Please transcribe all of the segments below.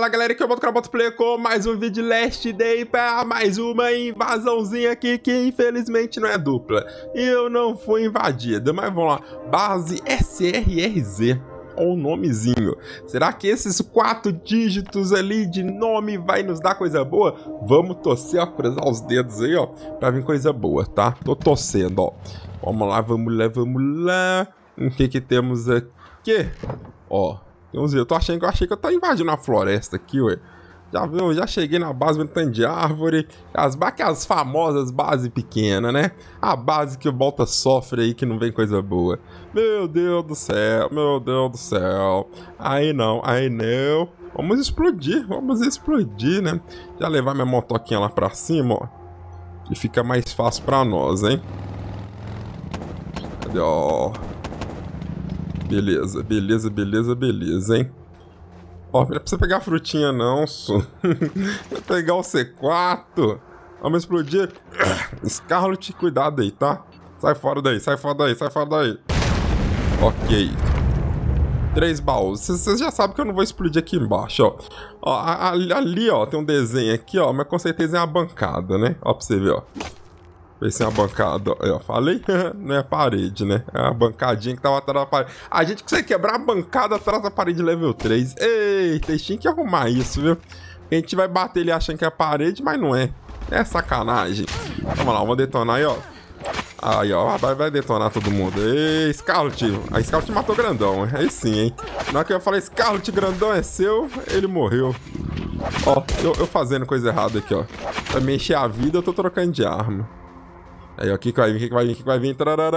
Fala galera, aqui é o Boto Play com mais um vídeo de Last Day para mais uma invasãozinha aqui que infelizmente não é dupla. E eu não fui invadido, mas vamos lá. Base SRRZ, ou nomezinho. Será que esses 4 dígitos ali de nome vai nos dar coisa boa? Vamos torcer, ó, cruzar os dedos aí, ó, pra vir coisa boa, tá? Tô torcendo, ó. Vamos lá, vamos lá, vamos lá. O que temos aqui? Ó. Eu achei que eu tô invadindo a floresta aqui, ué. Já viu? Já cheguei na base vendo tanto de árvore. As famosas bases pequenas, né? A base que o Volta sofre aí, que não vem coisa boa. Meu Deus do céu, meu Deus do céu. Aí não, aí não. Vamos explodir, né? Já levar minha motoquinha lá pra cima, ó. Que fica mais fácil pra nós, hein? Cadê, ó? Beleza, beleza, beleza, beleza, hein? Ó, não precisa pegar a frutinha não, só. Pegar o C4. Vamos explodir. Scarlet, cuidado aí, tá? Sai fora daí, sai fora daí, sai fora daí. Ok. 3 baús. Vocês já sabem que eu não vou explodir aqui embaixo, ó. Ó, ali, ó, tem um desenho aqui, ó, mas com certeza é uma bancada, né? Ó, pra você ver, ó. Vê se é uma bancada, ó, eu falei, não é a parede, né? É a bancadinha que tava atrás da parede. A gente consegue quebrar a bancada atrás da parede level 3. Eita, tinha que arrumar isso, viu? A gente vai bater ele achando que é a parede, mas não é. É sacanagem. Vamos lá, vamos detonar aí, ó. Aí, ó, vai detonar todo mundo. Ei, Scarlet. A Scarlet matou o grandão, aí sim, hein? Na hora que eu falei, Scarlet, grandão é seu, ele morreu. Ó, eu fazendo coisa errada aqui, ó. Pra me encher a vida, eu tô trocando de arma. Aí, ó, o que vai vir, o que vai vir, o que vai vir.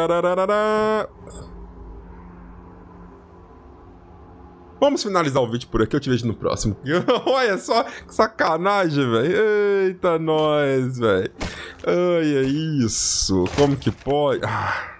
Vamos finalizar o vídeo por aqui, eu te vejo no próximo. Olha só, que sacanagem, velho. Eita, nós, velho. Ai, é isso. Como que pode? Ah.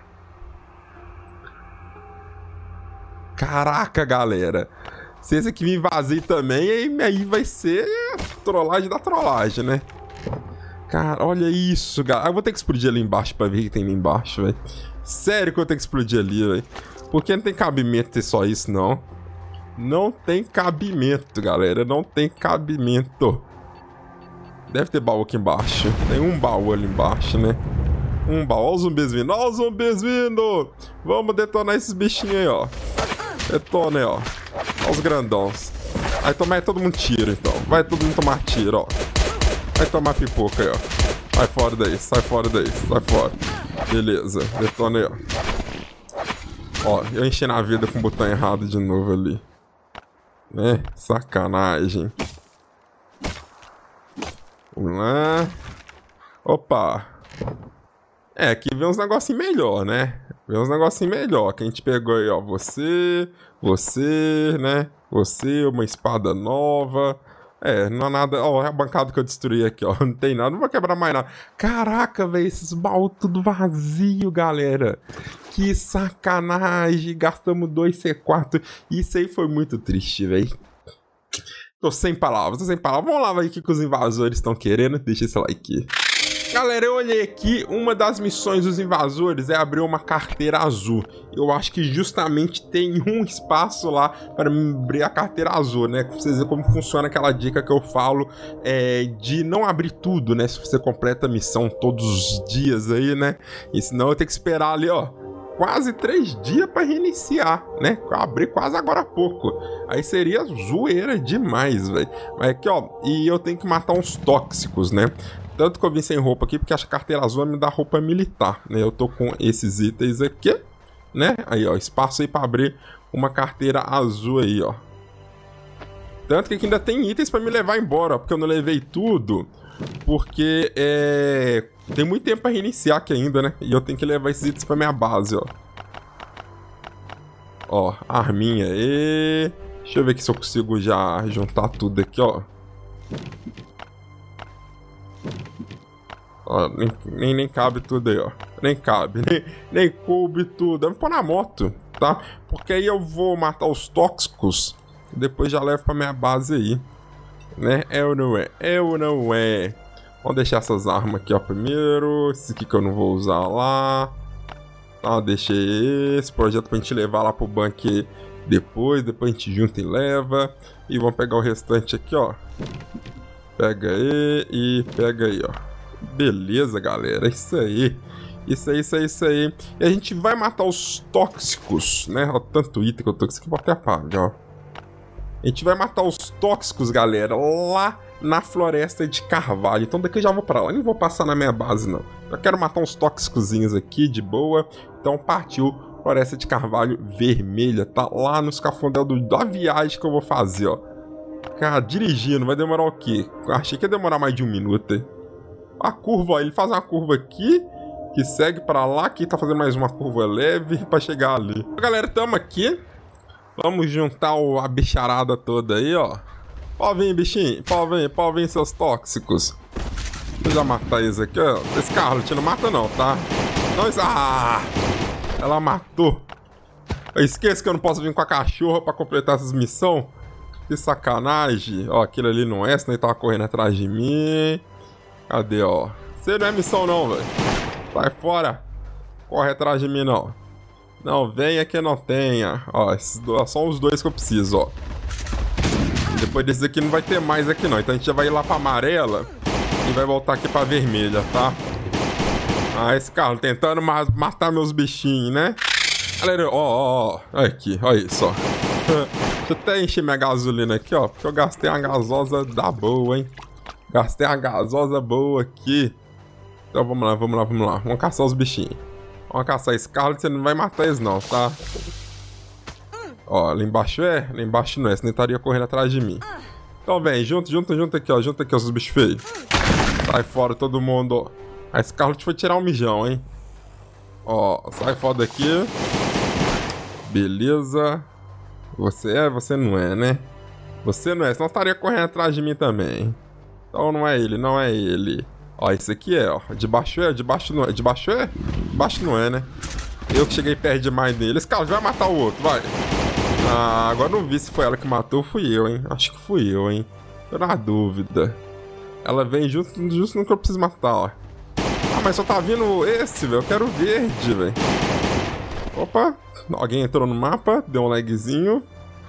Caraca, galera. Se esse aqui me invadir também, aí vai ser trollagem da trollagem, né? Cara, olha isso, galera. Eu vou ter que explodir ali embaixo pra ver o que tem ali embaixo, velho. Sério que eu vou ter que explodir ali, velho. Porque não tem cabimento ter só isso, não. Não tem cabimento, galera. Não tem cabimento. Deve ter baú aqui embaixo. Tem um baú ali embaixo, né? Um baú. Olha os zumbis vindo. Olha os zumbis vindo. Vamos detonar esses bichinhos aí, ó. Detona aí, ó. Olha os grandões. Vai tomar todo mundo tiro, então. Vai todo mundo tomar tiro, ó. Vai tomar pipoca aí, ó. Sai fora daí, sai fora daí, sai fora. Beleza, detona aí, ó. Ó, eu enchi na vida com o botão errado de novo ali. Né? Sacanagem. Vamos lá. Opa. É, aqui vem uns negocinhos melhor, né? Vem uns negocinhos melhor. Que a gente pegou aí, ó. Você, né? Você, uma espada nova. É, não há nada... Ó, é a bancada que eu destruí aqui, ó. Não tem nada, não vou quebrar mais nada. Caraca, velho, esses baús tudo vazio, galera. Que sacanagem. Gastamos 2 C4. Isso aí foi muito triste, velho. Tô sem palavras, tô sem palavras. Vamos lá ver o que os invasores estão querendo. Deixa esse like. Galera, eu olhei aqui, uma das missões dos invasores é abrir uma carteira azul. Eu acho que justamente tem um espaço lá para abrir a carteira azul, né? Pra vocês verem como funciona aquela dica que eu falo de não abrir tudo, né? Se você completa a missão todos os dias aí, né? E senão eu tenho que esperar ali, ó, quase 3 dias para reiniciar, né? Abrir quase agora há pouco. Aí seria zoeira demais, velho. Mas aqui, ó, e eu tenho que matar uns tóxicos, né? Tanto que eu vim sem roupa aqui, porque acho que a carteira azul me dá roupa militar, né? Eu tô com esses itens aqui, né? Aí, ó, espaço aí pra abrir uma carteira azul aí, ó. Tanto que aqui ainda tem itens pra me levar embora, ó, porque eu não levei tudo, porque tem muito tempo pra reiniciar aqui ainda, né? E eu tenho que levar esses itens pra minha base, ó. Ó, arminha aí. Deixa eu ver aqui se eu consigo já juntar tudo aqui, ó. Ó, nem cabe tudo aí, ó. Nem cabe, nem coube tudo. Eu vou pôr na moto, tá? Porque aí eu vou matar os tóxicos e depois já levo pra minha base aí, né? É ou não é? É ou não é? Vamos deixar essas armas aqui, ó, primeiro. Esse aqui que eu não vou usar lá. Tá, deixei esse projeto pra gente levar lá pro bunker Depois a gente junta e leva. E vamos pegar o restante aqui, ó. Pega aí e pega aí, ó. Beleza, galera. Isso aí. Isso aí. E a gente vai matar os tóxicos, né? Ó, tanto item que eu tô com isso aqui, vou até apagar, ó. A gente vai matar os tóxicos, galera, lá na Floresta de Carvalho. Então daqui eu já vou pra lá. Nem vou passar na minha base, não. Eu quero matar uns tóxicozinhos aqui, de boa. Então partiu. Floresta de Carvalho Vermelha. Tá lá no escafundel da viagem que eu vou fazer, ó. Cara, dirigindo. Vai demorar o quê? Achei que ia demorar mais de 1 minuto, hein? A curva, ó. Ele faz uma curva aqui, que segue pra lá. Aqui tá fazendo mais uma curva leve pra chegar ali. Galera, tamo aqui. Vamos juntar a bicharada toda aí, ó. Pode vir, bichinho. Pode vir, seus tóxicos. Deixa eu já matar eles aqui, ó. Esse Scarlet não mata não, tá? Não, ah! Ela matou. Eu esqueço que eu não posso vir com a cachorra pra completar essas missões. Que sacanagem. Ó, aquele ali não é, senão ele tava correndo atrás de mim. Cadê, ó? Você não é missão não, velho. Sai fora. Corre atrás de mim, não. Não, venha que não tenha. Ó, esses dois, só os dois que eu preciso, ó. Depois desses aqui não vai ter mais aqui não. Então a gente já vai ir lá pra amarela e vai voltar aqui pra vermelha, tá? Ah, esse carro tentando matar meus bichinhos, né? Galera, ó. Olha aqui, olha isso, ó. Deixa eu até encher minha gasolina aqui, ó. Porque eu gastei uma gasosa da boa, hein? Gastei uma gasosa boa aqui. Então vamos lá. Vamos caçar os bichinhos. Vamos caçar esse carro, você não vai matar eles não, tá? Ó, lá embaixo é? Lá embaixo não é, senão ele estaria correndo atrás de mim. Então vem, junta aqui, ó. Junta aqui, os bichos feios. Sai fora todo mundo, ó. Ah, esse carro foi tirar um mijão, hein? Ó, sai fora daqui. Beleza. Você é, você não é, né? Você não é, senão estaria correndo atrás de mim também. Então não é ele. Ó, esse aqui é, ó. De baixo não é. De baixo não é, né? Eu que cheguei perto demais dele. Esse cara vai matar o outro, vai. Ah, agora não vi se foi ela que matou ou fui eu, hein? Acho que fui eu, hein? Tô na dúvida. Ela vem justo no que eu preciso matar, ó. Ah, mas só tá vindo esse, velho. Eu quero verde, velho. Opa. Alguém entrou no mapa. Deu um lagzinho.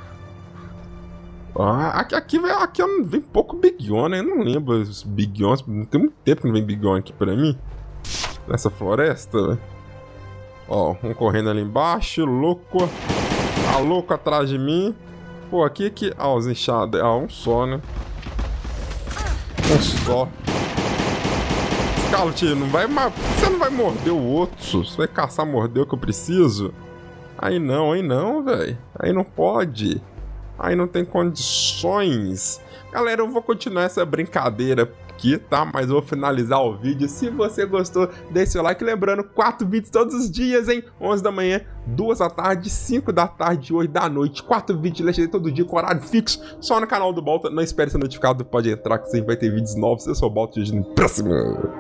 Ah, aqui vem pouco Big On, né? Eu não lembro os Big Ons. Não tem muito tempo que não vem Big On aqui pra mim. Nessa floresta, velho. Ó, um correndo ali embaixo. Louco. Tá louco atrás de mim. Pô, aqui. Ah, os inchados. Ah, um só, né? Um só. Scarlet, você não vai morder o outro. Você vai caçar morder o que eu preciso? Aí não, velho. Aí não pode. Aí não tem condições. Galera, eu vou continuar essa brincadeira aqui, tá? Mas eu vou finalizar o vídeo. Se você gostou, deixe seu like. Lembrando, 4 vídeos todos os dias, hein? 11 da manhã, 2 da tarde, 5 da tarde, 8 da noite. 4 vídeos de todo dia com horário fixo. Só no canal do Balta. Não espere ser notificado, pode entrar que sempre vai ter vídeos novos. Eu sou o Balta e no próximo.